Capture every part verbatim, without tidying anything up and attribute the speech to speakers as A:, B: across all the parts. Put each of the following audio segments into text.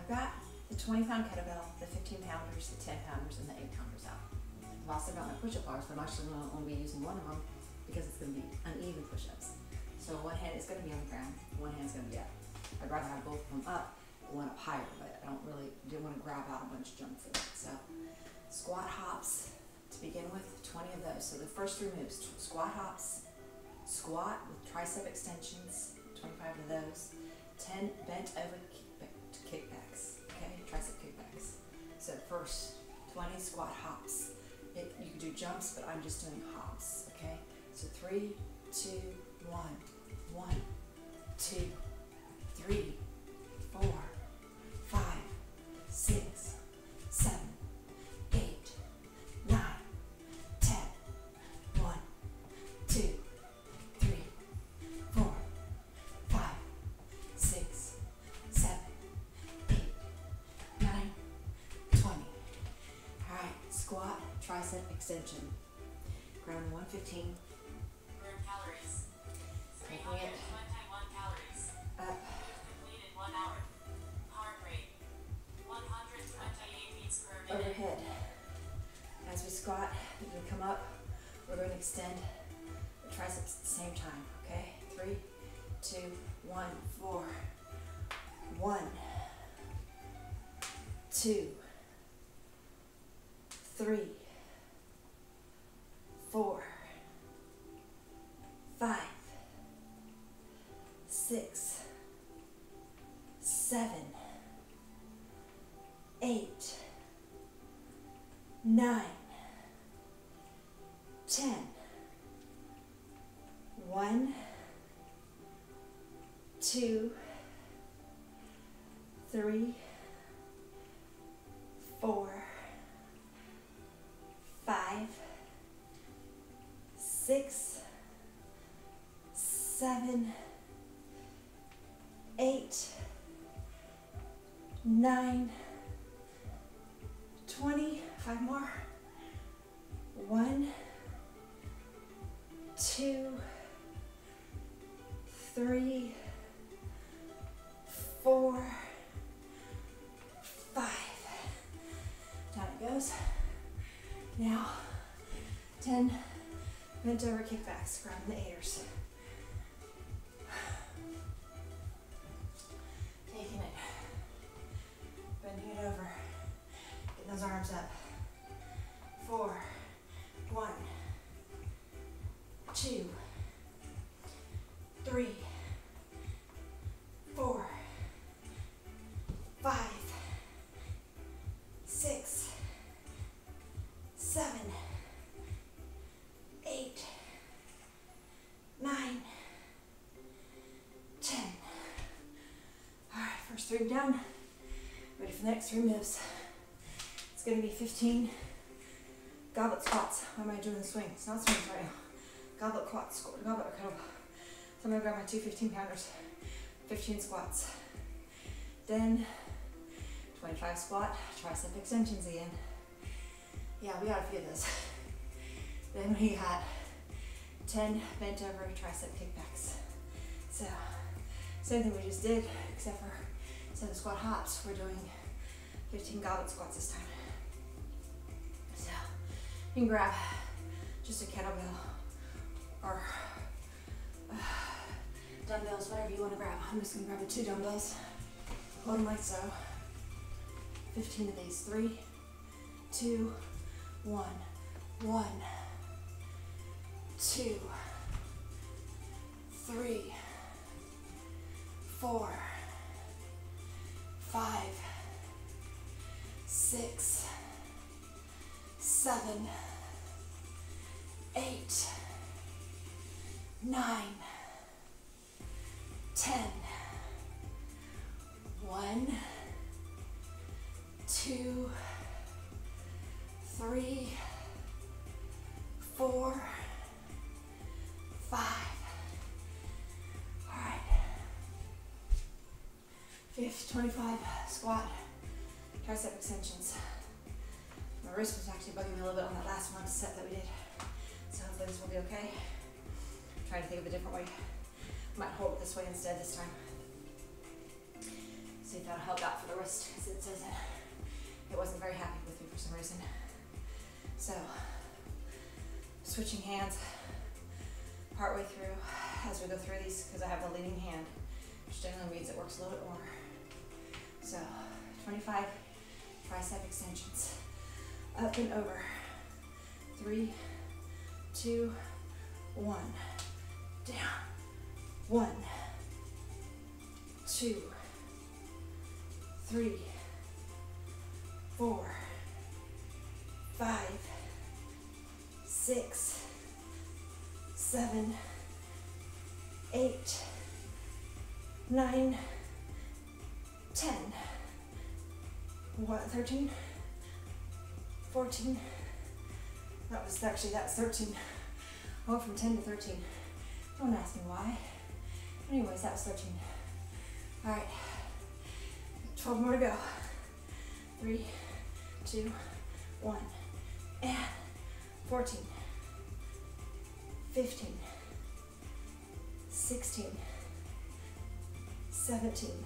A: I've got the twenty pound kettlebell, the fifteen pounders, the ten pounders, and the eight pounders out. I've also got my push-up bars, but I'm actually going to only be using one of them because it's going to be uneven push-ups. So one hand is going to be on the ground, one hand's going to be up. I'd rather have both of them up, one up higher, but I don't really didn't want to grab out a bunch of junk for that. So squat hops to begin with, twenty of those. So the first three moves: squat hops, squat with tricep extensions, twenty-five of those, ten bent over kickback, kickbacks. Okay, tricep kickbacks. So first twenty squat hops. It, you can do jumps, but I'm just doing hops. Okay, so three, two, one, one, two, three, four, five, six, seven, eight, nine, ten, one, two, three, four, five, six, seven, eight, nine, twenty. All right, squat, tricep extension. Ground one fifteen.
B: Burn calories. three hundred twenty-one calories.
A: Up.
B: Completed one hour. Heart rate one hundred twenty-eight beats per minute.
A: Overhead. As we squat, as we come up, we're going to extend the triceps at the same time. Okay? Three, two, one, four. One, two, three, four, five, six, seven, eight, nine, ten. One, two, three, four, five, six, seven, eight, nine, twenty. Five more. One, two, three, four, five. Down it goes. Now, ten bent over kickbacks, grabbing the eighters. Taking it, bending it over, getting those arms up. Four, one, two, three, four, five, six, seven, eight, nine, ten. All right, first three done. Ready for the next three moves. It's gonna be fifteen goblet squats. Why am I doing the swing? It's not swings right now. Goblet squats, goblet or kettlebell. So I'm gonna grab my two fifteen pounders, fifteen squats. Then twenty-five squat, tricep extensions again. Yeah, we got a few of those. Then we got ten bent over tricep kickbacks. So, same thing we just did, except for instead of squat hops, we're doing fifteen goblet squats this time. So, you can grab just a kettlebell or uh, dumbbells, whatever you want to grab. I'm just going to grab the two dumbbells, hold them like so. fifteen of these. Three, two, one, one, two, three, four, five, six, seven, eight, nine, ten. One, two, three, four, five. All right. Fifth, twenty-five squat, tricep extensions. My wrist was actually bugging me a little bit on that last one set that we did. So hopefully this will be okay. I'm trying to think of a different way. I might hold it this way instead this time. So See if that'll help out for the wrist, because it says that it wasn't very happy with me for some reason. So, switching hands partway through as we go through these, because I have the leading hand, which generally means it works a little bit more. So, twenty-five tricep extensions, up and over. Three, two, one, down. One, two, three, four, five, six, seven, eight, nine, ten, what, thirteen, fourteen, that was actually, that's thirteen, I went from ten to thirteen, don't ask me why, anyways, that was thirteen, all right, twelve more to go, three, two, one, and fourteen, fifteen, sixteen, seventeen,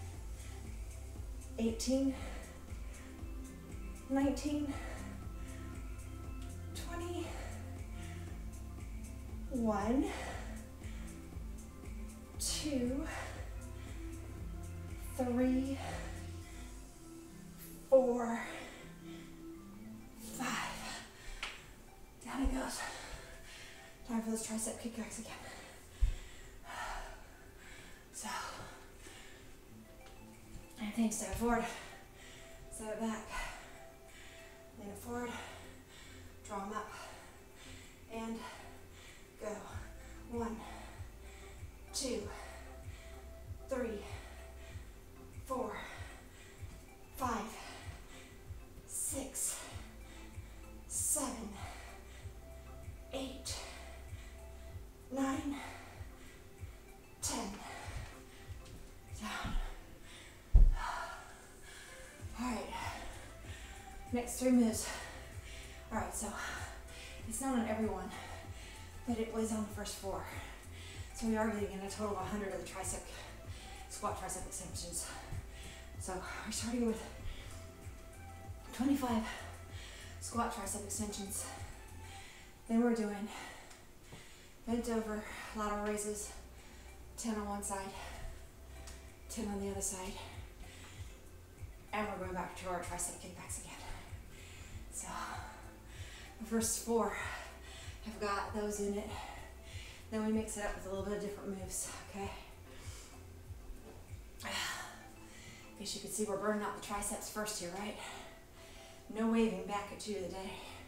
A: eighteen, nineteen, twenty, one, two, three, four, five. Down it goes. Time for those tricep kickbacks again. So, and then step forward, step back, lean it forward, draw them up, and go. One, two, three, four, five, six, seven, eight, nine, ten. Down. All right. Next three moves. All right, so it's not on everyone, but it was on the first four. So we are getting a total of one hundred of the tricep, squat tricep extensions. So we're starting with twenty-five squat tricep extensions. Then we're doing bent over lateral raises, ten on one side, ten on the other side. And we're going back to our tricep kickbacks again. So the first four have got those in it. Then we mix it up with a little bit of different moves, okay? I guess you can see we're burning out the triceps first here, right? No waving back at you today.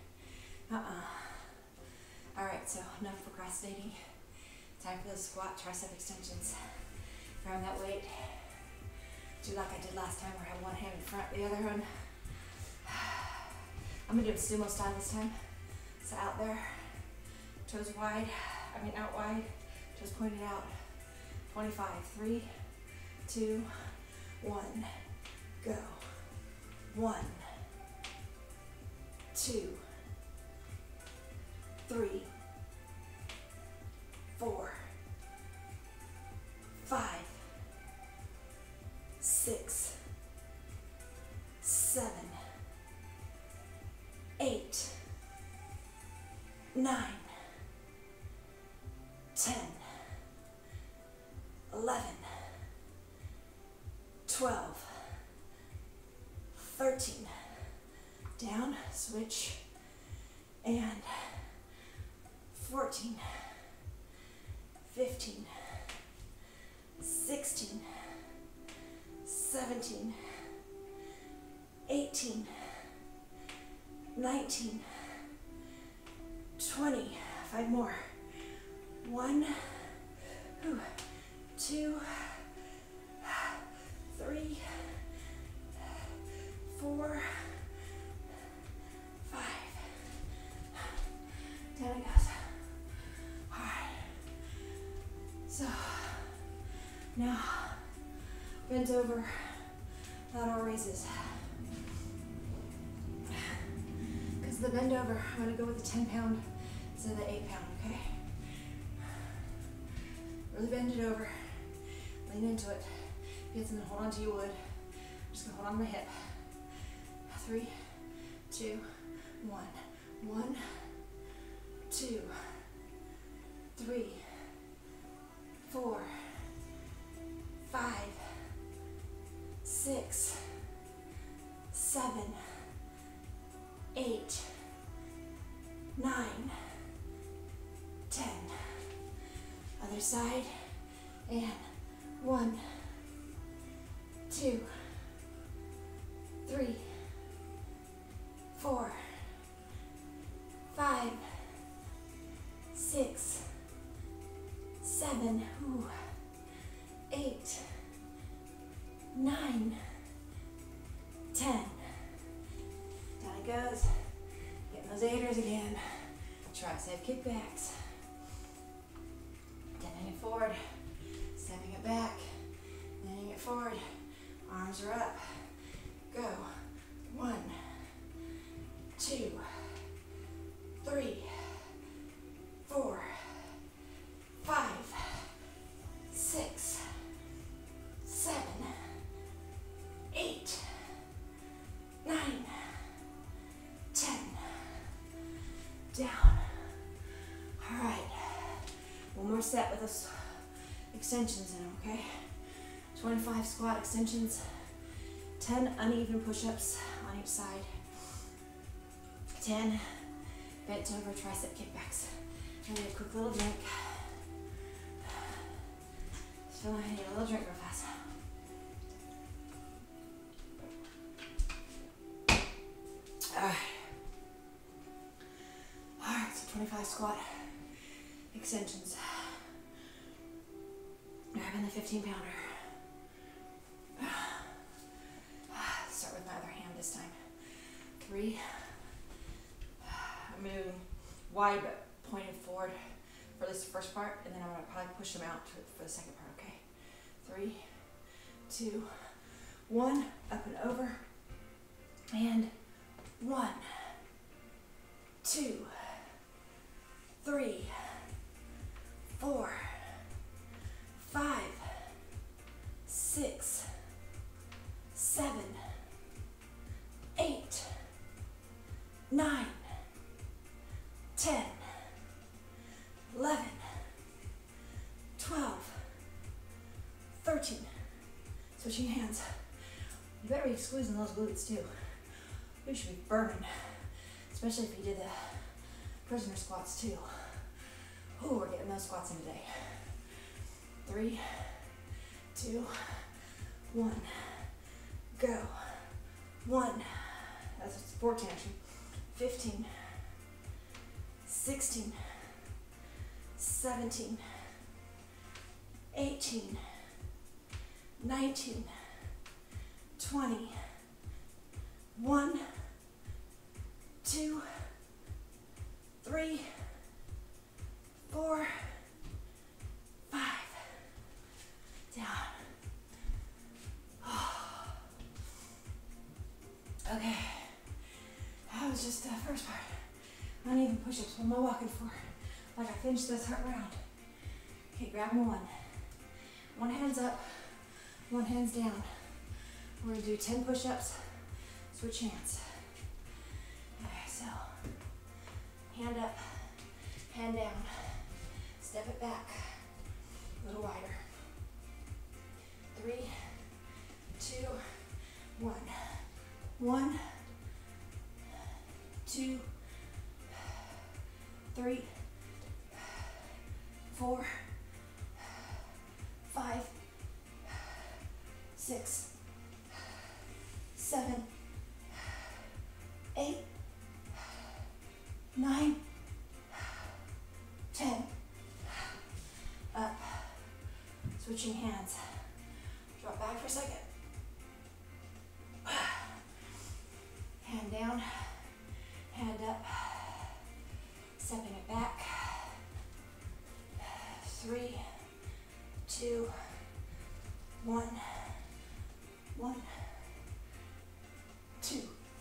A: Uh-uh. All right, so enough procrastinating. Time for those squat tricep extensions. Grab that weight. Do like I did last time where I have one hand in front, the other one. I'm gonna do it sumo style this time. So out there, toes wide, I mean out wide, toes pointed out. twenty-five, three, two, one, go. One, two, three, four, five, six, seven, eight, nine, ten, eleven, twelve, thirteen, down, switch, and fourteen, fifteen, sixteen, seventeen, eighteen, nineteen, twenty, five more. One, two, three, four, five. Down it goes. All right. So now bent over lateral raises. Because the bend over, I'm going to go with the ten pound instead of the eight pound, okay? Really bend it over, lean into it. If you had something to hold on to, you would. just gonna hold on to my hip. Three, two, one. One, two, three, four, five, six, seven, eight, nine, ten. Other side, and one, two, three, four, five, six, seven, ooh, eight, nine, ten. Down it goes. Getting those aiders again. Tricep kickbacks. Bending it forward, stepping it back, bending it forward. Arms are up. Go. One, two, three, four, five, six, seven, eight, nine, ten. Down. All right. One more set with those extensions in them, okay? twenty-five squat extensions, ten uneven push-ups on each side, ten bent over tricep kickbacks. I need a quick little drink. Just feel like I need a little drink real fast. Alright. Alright, so twenty-five squat extensions. Grabbing the fifteen pounder. Start with my other hand this time. Three. I'm moving wide but pointed forward for this first part, and then I'm gonna probably push them out to, for the second part, okay? Three, two, one, up and over, and one, two, three, four, five, six, seven, eight, nine, ten, eleven, twelve, thirteen. Switching hands. You better be squeezing those glutes too. You should be burning, especially if you did the prisoner squats too. Ooh, we're getting those squats in today. Three, two, one, go. One, that's fourteen actually, fifteen, sixteen, seventeen, eighteen, nineteen, twenty, one, two, three, four, five, down. Okay, that was just the first part. Uneven push-ups. What am I walking for? Like I finished this round. Okay, grab one. One hand's up, one hand's down. We're gonna do ten push-ups, switch hands. Okay, so hand up, hand down, step it back, a little wider. Three, two, one. One, two, three, four, five, six, seven, eight, nine, ten. Up. Switching hands. Drop back for a second. Hand down, hand up, stepping it back. Three, two, one, one, two,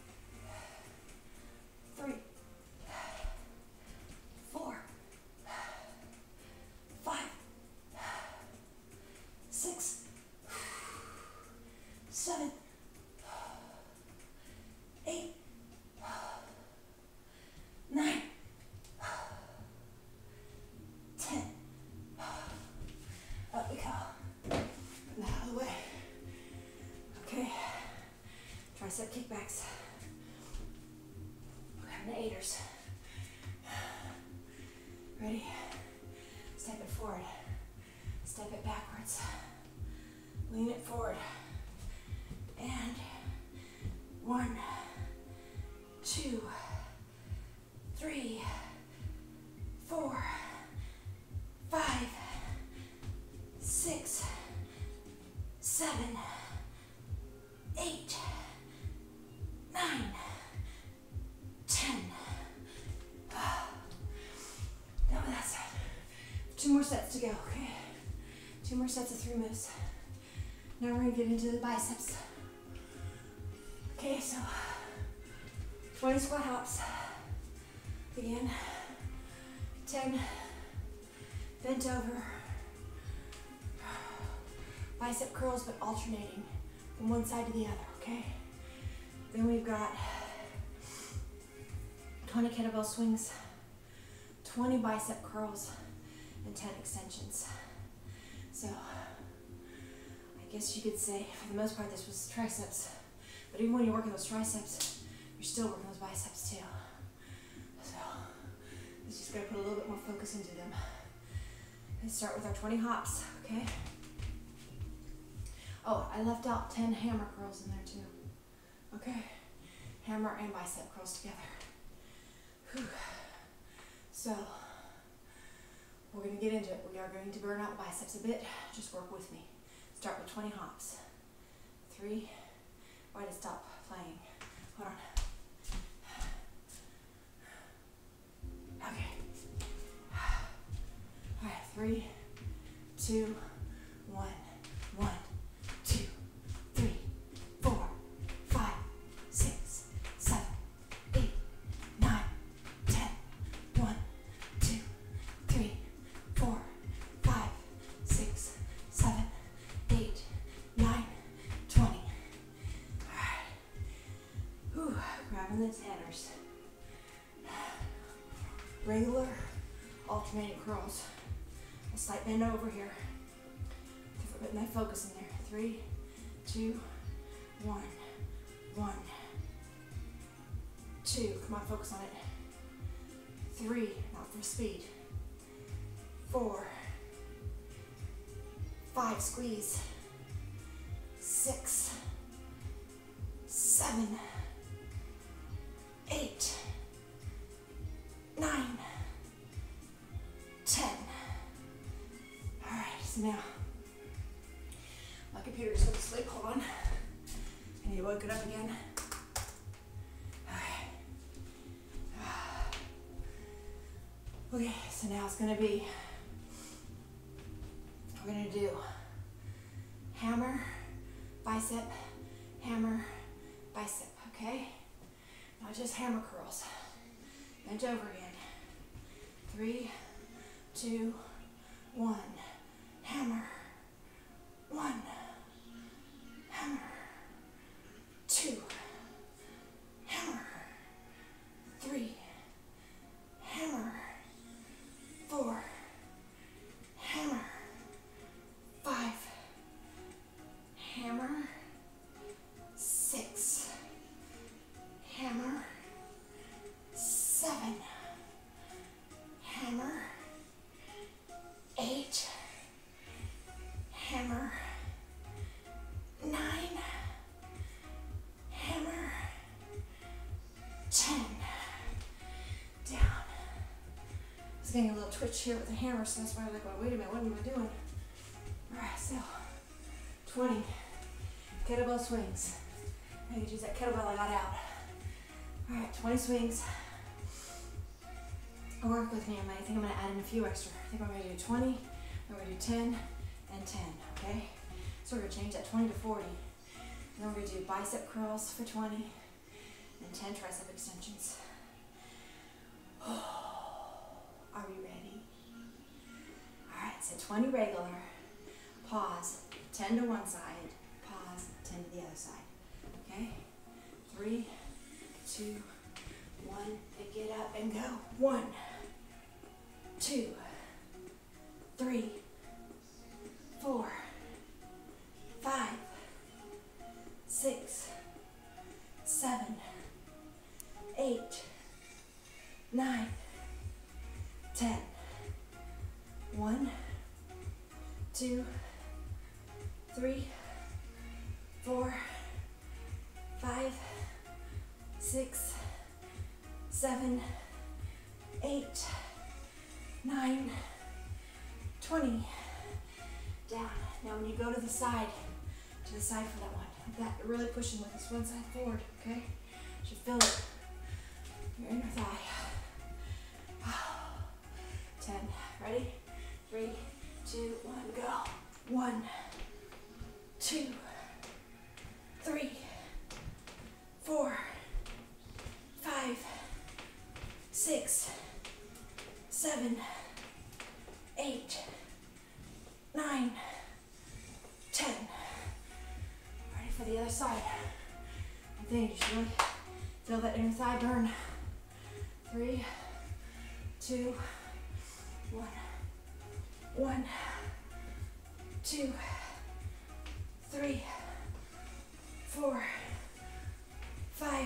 A: three, four, five, six, seven, Bicep kickbacks. Grabbing the eighters. Ready? Step it forward. Step it backwards. Lean it forward. And one, two, three, four, five, six, seven, eight, nine, ten. Done with that side. Two more sets to go, okay? Two more sets of three moves. Now we're gonna get into the biceps. Okay, so twenty squat hops. Again, ten, bent over. Bicep curls, but alternating from one side to the other, okay? Then we've got twenty kettlebell swings, twenty bicep curls, and ten extensions. So, I guess you could say, for the most part, this was triceps. But even when you're working those triceps, you're still working those biceps too. So, let's just gotta put a little bit more focus into them. Let's start with our twenty hops, okay? Oh, I left out ten hammer curls in there too. Okay? Hammer and bicep curls together. Whew. So, we're gonna get into it. We are going to burn out the biceps a bit. Just work with me. Start with twenty hops. Three. Why did it stop playing? Hold on. Okay. All right, three, two, one, one, two, three, four, five, six, seven, eight, nine, ten, one, two, three, four, five, six, seven, eight, nine, twenty. All right. Whew, grabbing the tanners. Regular alternating curls. A slight bend over here. Put my focus in there. Three, two, one, one, two. Come on, focus on it. Three, not for speed. Four, five, squeeze. Six, seven, eight, nine, ten. All right, so now my computer just went to sleep. Hold on. I need to wake it up again. All right. Okay, so now it's gonna be, we're gonna do hammer, bicep, hammer, bicep, okay? Not just hammer curls. Bent over again. Three, two, one. Hammer. One. Hammer. Two. Hammer. Three. Hammer. Four. Hammer. Five. Hammer. Six. Hammer. Seven. Hammer. Eight. Hammer. Nine. Hammer. Ten. Down. I was getting a little twitch here with the hammer, so that's why I was like, well, wait a minute, what am I doing? Alright, so twenty kettlebell swings. I could use that kettlebell I got out. Alright, twenty swings. Work with me. I think I'm going to add in a few extra. I think I'm going to do twenty, I'm going to do ten, and ten, okay? So we're going to change that twenty to forty. And then we're going to do bicep curls for twenty, and ten tricep extensions. Are we ready? Alright, so twenty regular, pause, ten to one side, pause, ten to the other side, okay? Three, two, one, pick it up and go. One, two, three, four, five, six, six, seven, eight, nine, twenty. Down. Now when you go to the side, to the side for that one, that you're really pushing with this one side forward, okay? You should feel it. Your inner thigh. ten. Ready? Three, two, one, go. One, two, three, four, five, six, seven, eight, nine, ten. Ready for the other side. I think you should really feel that inner thigh burn. Three, two, one. One, two, three, four, five,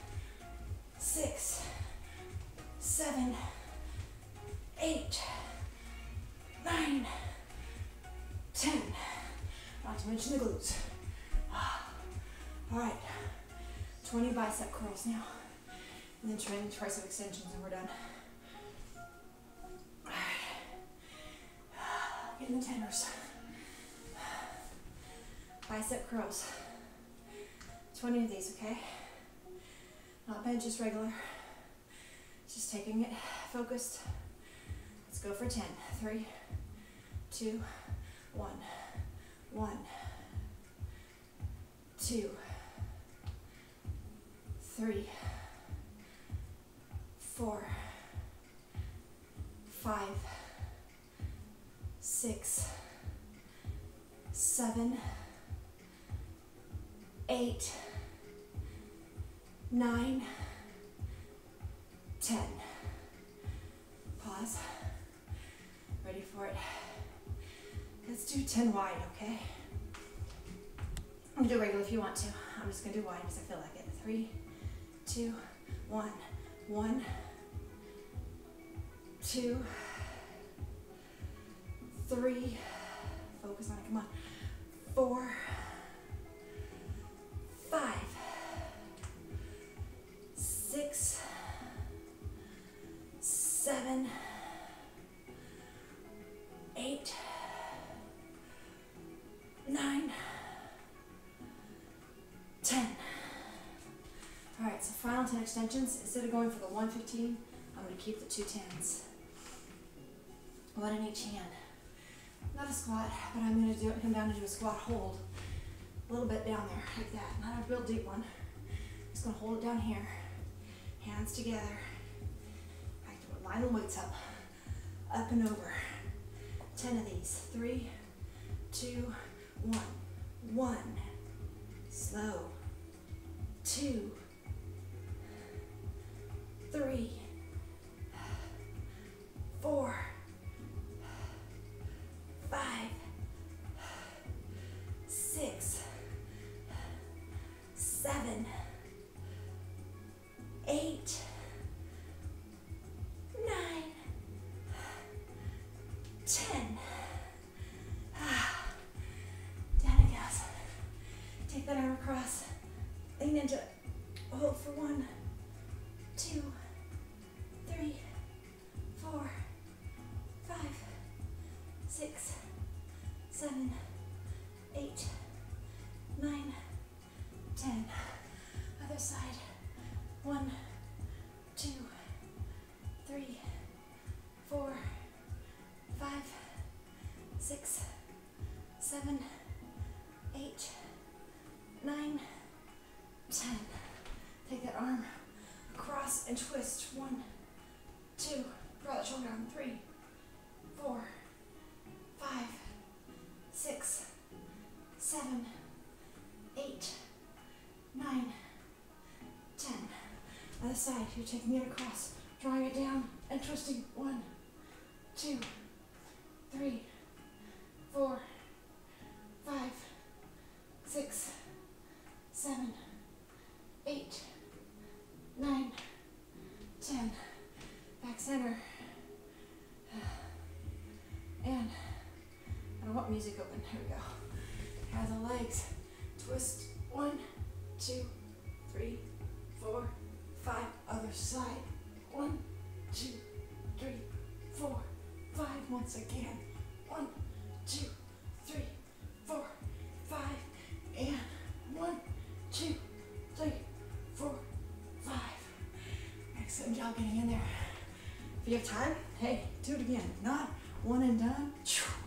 A: six, seven, eight, nine, ten. Not to mention the glutes. All right, twenty bicep curls now. And then twenty tricep extensions and we're done. All right, getting the tenders. Bicep curls. twenty of these, okay? Not bench, just regular. Just taking it focused. Let's go for ten. Three, two, one. One, two, three, four, five, six, seven, eight, nine, ten. Pause. Ready for it. Let's do ten wide, okay? I'm gonna do regular if you want to. I'm just gonna do wide because I feel like it. Three, two, one. One, two, three. Focus on it, come on. Four, five, six, seven, eight, nine, ten. All right, so final ten extensions. Instead of going for the one fifteen, I'm going to keep the two tens. One in each hand. Not a squat, but I'm going to do it, come down to do a squat hold. A little bit down there, like that. Not a real deep one. Just going to hold it down here. Hands together. Back to it. Line the weights up. Up and over. ten of these. Three, two, one. One. Slow. Two. Three. Four. Five. Six. Seven. Eight. Nine. Ten. Down it goes. Take that arm across. Lean into it. Hold for one, two, three, four, five, six, seven, eight, nine, ten. Other side. One, two, three, four, five, six, seven, eight, nine, ten. Take that arm across and twist. One, two, draw that shoulder down. Three, four, five, six, seven, eight, nine, ten. Other side, you're taking it across, drawing it down and twisting. One, two, three, four, five, six, seven, eight, nine, ten. Back center. And I don't want music open. Here we go. Have the legs. Twist. One, two, three, four,
C: five, other side. One, two, three, four, five. Once again. One, two, three, four, five, and one, two, three, four, five. Excellent job getting in there. If you have time, hey, do it again. If not, one and done.